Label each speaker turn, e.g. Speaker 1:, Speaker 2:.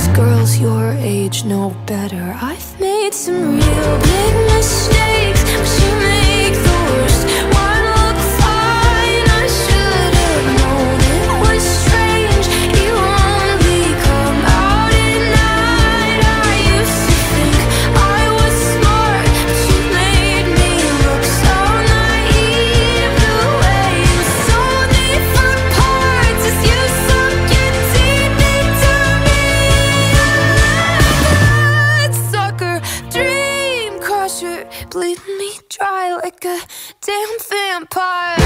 Speaker 1: girls your age know better. I've made some real big mistakes, but you make the worst one look fine. I should have known it was strange. You only come out at night. I used to think I was smart, but you made me look so naive. The way you sold me for parts as you sunk it deep into me. That sucker, dream crusher, bleeding me dry like a damn vampire.